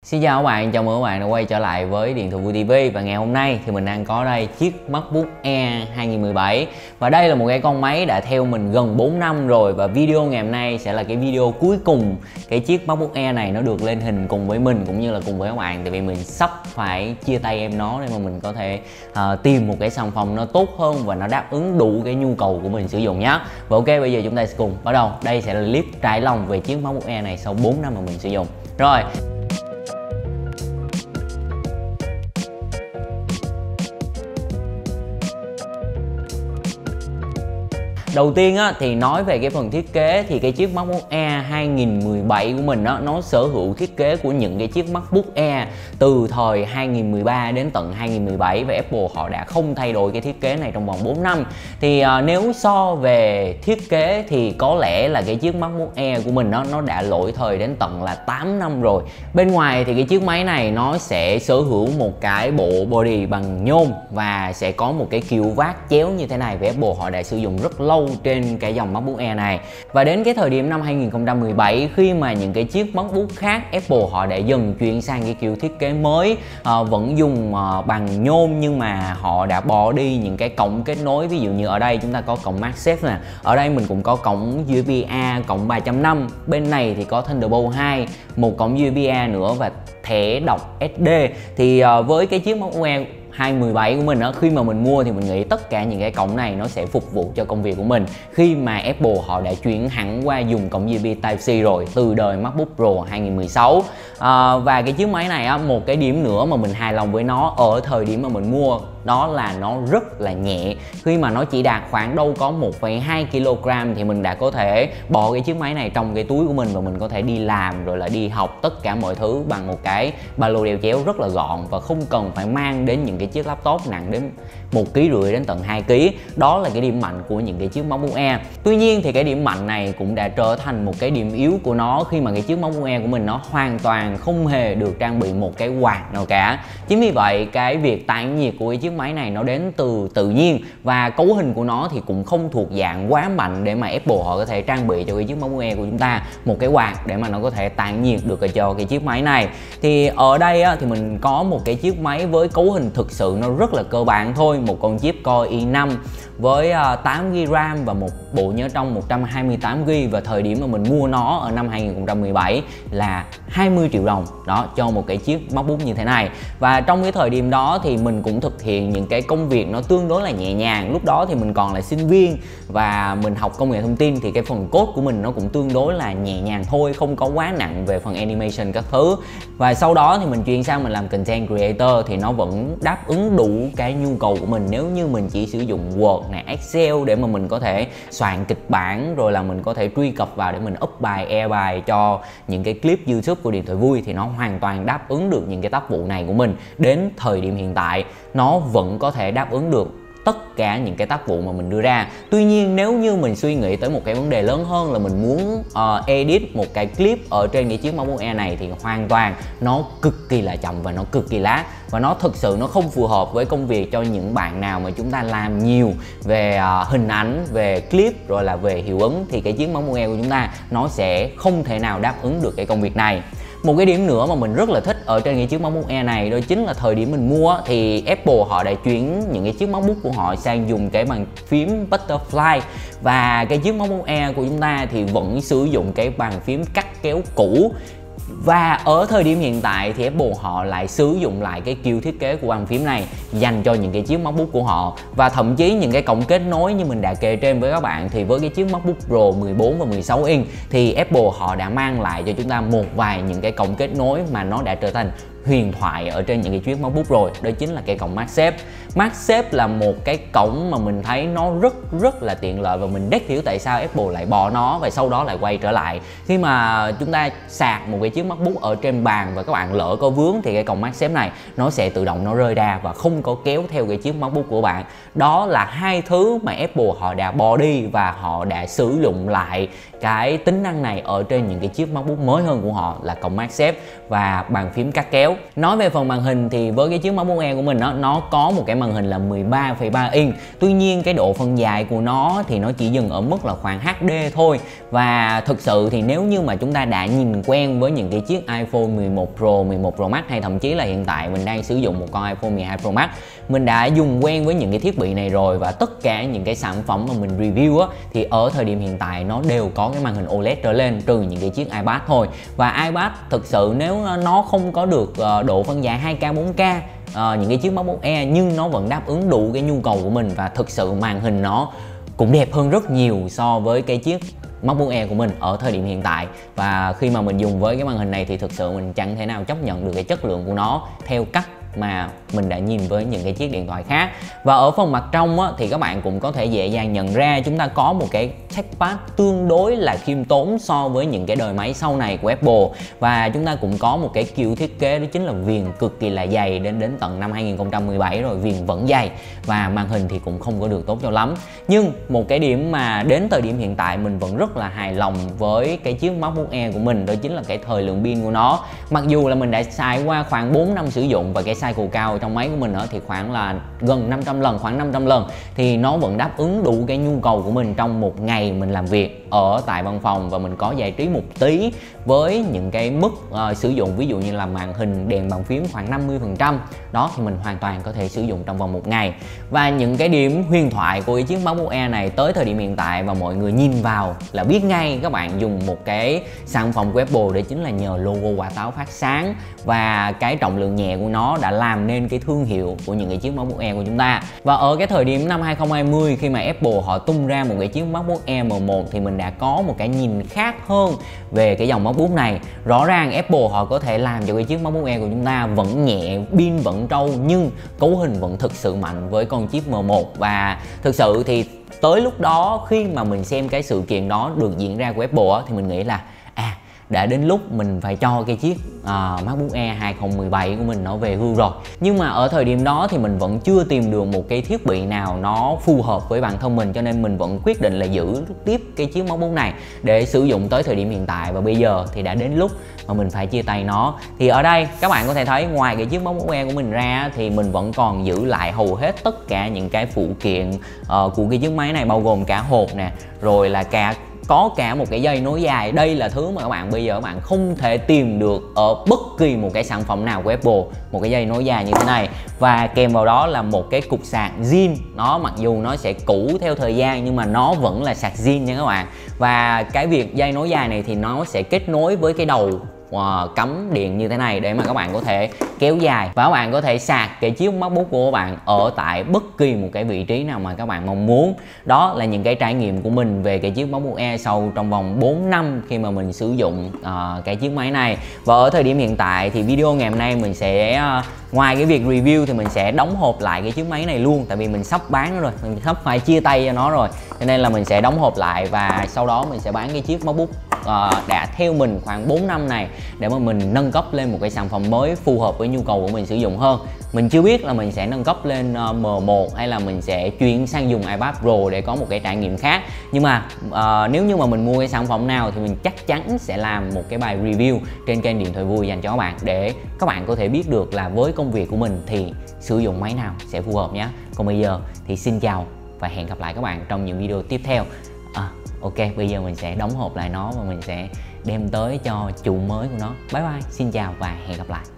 Xin chào các bạn, chào mừng các bạn đã quay trở lại với Điện thoại Vui TV. Và ngày hôm nay thì mình đang có đây chiếc MacBook Air 2017. Và đây là một cái con máy đã theo mình gần 4 năm rồi. Và video ngày hôm nay sẽ là cái video cuối cùng cái chiếc MacBook Air này nó được lên hình cùng với mình cũng như là cùng với các bạn. Tại vì mình sắp phải chia tay em nó để mà mình có thể tìm một cái sản phẩm nó tốt hơn và nó đáp ứng đủ cái nhu cầu của mình sử dụng nhé. Và ok, bây giờ chúng ta sẽ cùng bắt đầu. Đây sẽ là clip trải lòng về chiếc MacBook Air này sau 4 năm mà mình sử dụng. Rồi. Đầu tiên á, thì nói về cái phần thiết kế thì cái chiếc MacBook Air 2017 của mình á, nó sở hữu thiết kế của những cái chiếc MacBook Air từ thời 2013 đến tận 2017 và Apple họ đã không thay đổi cái thiết kế này trong vòng 4 năm. Thì nếu so về thiết kế thì có lẽ là cái chiếc MacBook Air của mình nó đã lỗi thời đến tận là 8 năm rồi. Bên ngoài thì cái chiếc máy này nó sẽ sở hữu một cái bộ body bằng nhôm và sẽ có một cái kiểu vát chéo như thế này vì Apple họ đã sử dụng rất lâu trên cái dòng MacBook Air này. Và đến cái thời điểm năm 2017 khi mà những cái chiếc MacBook khác Apple họ đã dần chuyển sang cái kiểu thiết kế mới, vẫn dùng bằng nhôm nhưng mà họ đã bỏ đi những cái cổng kết nối. Ví dụ như ở đây chúng ta có cổng MagSafe nè, ở đây mình cũng có cổng USB-A cổng 3.5, bên này thì có Thunderbolt 2, một cổng USB-A nữa và thẻ đọc SD. Thì với cái chiếc MacBook Air 2017 của mình á, khi mà mình mua thì mình nghĩ tất cả những cái cổng này nó sẽ phục vụ cho công việc của mình khi mà Apple họ đã chuyển hẳn qua dùng cổng USB Type-C rồi từ đời MacBook Pro 2016. Và cái chiếc máy này á, một cái điểm nữa mà mình hài lòng với nó ở thời điểm mà mình mua đó là nó rất là nhẹ. Khi mà nó chỉ đạt khoảng đâu có 1,2 kg thì mình đã có thể bỏ cái chiếc máy này trong cái túi của mình và mình có thể đi làm rồi là đi học tất cả mọi thứ bằng một cái ba lô đeo chéo rất là gọn và không cần phải mang đến những cái chiếc laptop nặng đến 1,5 kg đến tận 2 kg. Đó là cái điểm mạnh của những cái chiếc MacBook Air. Tuy nhiên thì cái điểm mạnh này cũng đã trở thành một cái điểm yếu của nó khi mà cái chiếc MacBook Air của mình nó hoàn toàn không hề được trang bị một cái quạt nào cả. Chính vì vậy cái việc tản nhiệt của cái chiếc máy này nó đến từ tự nhiên và cấu hình của nó thì cũng không thuộc dạng quá mạnh để mà Apple họ có thể trang bị cho cái chiếc MacBook Air của chúng ta một cái quạt để mà nó có thể tản nhiệt được cho cái chiếc máy này. Thì ở đây á, thì mình có một cái chiếc máy với cấu hình thực sự nó rất là cơ bản thôi, một con chip Core i5 với 8GB RAM và một bộ nhớ trong 128GB, và thời điểm mà mình mua nó ở năm 2017 là 20 triệu đồng đó cho một cái chiếc MacBook như thế này. Và trong cái thời điểm đó thì mình cũng thực hiện những cái công việc nó tương đối là nhẹ nhàng. Lúc đó thì mình còn là sinh viên và mình học công nghệ thông tin thì cái phần code của mình nó cũng tương đối là nhẹ nhàng thôi, không có quá nặng về phần animation các thứ. Và sau đó thì mình chuyển sang mình làm content creator thì nó vẫn đáp ứng đủ cái nhu cầu của mình nếu như mình chỉ sử dụng Word này, Excel để mà mình có thể soạn kịch bản rồi là mình có thể truy cập vào để mình up bài, air bài cho những cái clip YouTube của Điện Thoại Vui thì nó hoàn toàn đáp ứng được những cái tác vụ này của mình. Đến thời điểm hiện tại nó vẫn có thể đáp ứng được tất cả những cái tác vụ mà mình đưa ra. Tuy nhiên nếu như mình suy nghĩ tới một cái vấn đề lớn hơn là mình muốn edit một cái clip ở trên cái chiếc MacBook Air này thì hoàn toàn nó cực kỳ là chậm và nó cực kỳ lag và nó thực sự nó không phù hợp với công việc cho những bạn nào mà chúng ta làm nhiều về hình ảnh, về clip rồi là về hiệu ứng thì cái chiếc MacBook Air của chúng ta nó sẽ không thể nào đáp ứng được cái công việc này. Một cái điểm nữa mà mình rất là thích ở trên cái chiếc MacBook Air này đó chính là thời điểm mình mua thì Apple họ đã chuyển những cái chiếc MacBook của họ sang dùng cái bàn phím Butterfly, và cái chiếc MacBook Air của chúng ta thì vẫn sử dụng cái bàn phím cắt kéo cũ. Và ở thời điểm hiện tại thì Apple họ lại sử dụng lại cái kiểu thiết kế của bàn phím này dành cho những cái chiếc MacBook của họ. Và thậm chí những cái cổng kết nối như mình đã kể trên với các bạn thì với cái chiếc MacBook Pro 14 và 16 inch thì Apple họ đã mang lại cho chúng ta một vài những cái cổng kết nối mà nó đã trở thành huyền thoại ở trên những cái chiếc MacBook rồi. Đó chính là cái cổng MagSafe. MagSafe là một cái cổng mà mình thấy nó rất là tiện lợi và mình đếch hiểu tại sao Apple lại bỏ nó và sau đó lại quay trở lại. Khi mà chúng ta sạc một cái chiếc MacBook ở trên bàn và các bạn lỡ có vướng thì cái cổng MagSafe này nó sẽ tự động nó rơi ra và không có kéo theo cái chiếc MacBook của bạn. Đó là hai thứ mà Apple họ đã bỏ đi và họ đã sử dụng lại cái tính năng này ở trên những cái chiếc MacBook mới hơn của họ là cổng MagSafe và bàn phím cắt kéo. Nói về phần màn hình thì với cái chiếc MacBook Air của mình nó có một cái màn hình là 13,3 inch. Tuy nhiên cái độ phân giải của nó thì nó chỉ dừng ở mức là khoảng HD thôi. Và thực sự thì nếu như mà chúng ta đã nhìn quen với những cái chiếc iPhone 11 Pro, 11 Pro Max, hay thậm chí là hiện tại mình đang sử dụng một con iPhone 12 Pro Max, mình đã dùng quen với những cái thiết bị này rồi, và tất cả những cái sản phẩm mà mình review thì ở thời điểm hiện tại nó đều có cái màn hình OLED trở lên, trừ những cái chiếc iPad thôi. Và iPad thực sự nếu nó không có được độ phân giải 2K 4K, những cái chiếc MacBook Air, nhưng nó vẫn đáp ứng đủ cái nhu cầu của mình, và thực sự màn hình nó cũng đẹp hơn rất nhiều so với cái chiếc MacBook Air của mình ở thời điểm hiện tại. Và khi mà mình dùng với cái màn hình này thì thực sự mình chẳng thể nào chấp nhận được cái chất lượng của nó theo cách mà mình đã nhìn với những cái chiếc điện thoại khác. Và ở phần mặt trong thì các bạn cũng có thể dễ dàng nhận ra chúng ta có một cái trackpad tương đối là khiêm tốn so với những cái đời máy sau này của Apple. Và chúng ta cũng có một cái kiểu thiết kế đó chính là viền cực kỳ là dày, đến tận năm 2017 rồi viền vẫn dày, và màn hình thì cũng không có được tốt cho lắm. Nhưng một cái điểm mà đến thời điểm hiện tại mình vẫn rất là hài lòng với cái chiếc MacBook Air của mình, đó chính là cái thời lượng pin của nó. Mặc dù là mình đã xài qua khoảng 4 năm sử dụng, và cái cycle cao trong máy của mình thì khoảng là gần 500 lần, khoảng 500 lần, thì nó vẫn đáp ứng đủ cái nhu cầu của mình trong một ngày mình làm việc ở tại văn phòng, và mình có giải trí một tí với những cái mức sử dụng, ví dụ như là màn hình, đèn bàn phím khoảng 50% đó, thì mình hoàn toàn có thể sử dụng trong vòng một ngày. Và những cái điểm huyền thoại của cái chiếc MacBook Air này tới thời điểm hiện tại và mọi người nhìn vào là biết ngay các bạn dùng một cái sản phẩm của Apple, để chính là nhờ logo quả táo phát sáng và cái trọng lượng nhẹ của nó đã làm nên cái thương hiệu của những cái chiếc MacBook Air của chúng ta. Và ở cái thời điểm năm 2020 khi mà Apple họ tung ra một cái chiếc MacBook Air M1 thì mình đã có một cái nhìn khác hơn về cái dòng MacBook này. Rõ ràng Apple họ có thể làm cho cái chiếc MacBook Air của chúng ta vẫn nhẹ, pin vẫn trâu, nhưng cấu hình vẫn thực sự mạnh với con chip M1. Và thực sự thì tới lúc đó khi mà mình xem cái sự kiện đó được diễn ra của Apple thì mình nghĩ là đã đến lúc mình phải cho cái chiếc MacBook Air 2017 của mình nó về hưu rồi. Nhưng mà ở thời điểm đó thì mình vẫn chưa tìm được một cái thiết bị nào nó phù hợp với bản thân mình, cho nên mình vẫn quyết định là giữ tiếp cái chiếc MacBook này để sử dụng tới thời điểm hiện tại. Và bây giờ thì đã đến lúc mà mình phải chia tay nó. Thì ở đây các bạn có thể thấy ngoài cái chiếc MacBook Air của mình ra thì mình vẫn còn giữ lại hầu hết tất cả những cái phụ kiện của cái chiếc máy này, bao gồm cả hộp nè, rồi là có cả một cái dây nối dài. Đây là thứ mà các bạn bây giờ các bạn không thể tìm được ở bất kỳ một cái sản phẩm nào của Apple, một cái dây nối dài như thế này. Và kèm vào đó là một cái cục sạc zin. Nó mặc dù nó sẽ cũ theo thời gian nhưng mà nó vẫn là sạc zin nha các bạn. Và cái việc dây nối dài này thì nó sẽ kết nối với cái đầu cắm điện như thế này để mà các bạn có thể kéo dài, và các bạn có thể sạc cái chiếc MacBook của các bạn ở tại bất kỳ một cái vị trí nào mà các bạn mong muốn. Đó là những cái trải nghiệm của mình về cái chiếc MacBook Air sau trong vòng 4 năm khi mà mình sử dụng cái chiếc máy này. Và ở thời điểm hiện tại thì video ngày hôm nay mình sẽ ngoài cái việc review thì mình sẽ đóng hộp lại cái chiếc máy này luôn, tại vì mình sắp bán nó rồi, mình sắp phải chia tay cho nó rồi, cho nên là mình sẽ đóng hộp lại và sau đó mình sẽ bán cái chiếc MacBook đã theo mình khoảng 4 năm này để mà mình nâng cấp lên một cái sản phẩm mới phù hợp với nhu cầu của mình sử dụng hơn. Mình chưa biết là mình sẽ nâng cấp lên M1 hay là mình sẽ chuyển sang dùng iPad Pro để có một cái trải nghiệm khác. Nhưng mà nếu như mà mình mua cái sản phẩm nào thì mình chắc chắn sẽ làm một cái bài review trên kênh Điện Thoại Vui dành cho các bạn, để các bạn có thể biết được là với công việc của mình thì sử dụng máy nào sẽ phù hợp nhé. Còn bây giờ thì xin chào và hẹn gặp lại các bạn trong những video tiếp theo. Ok, bây giờ mình sẽ đóng hộp lại nó và mình sẽ đem tới cho chủ mới của nó. Bye bye, xin chào và hẹn gặp lại.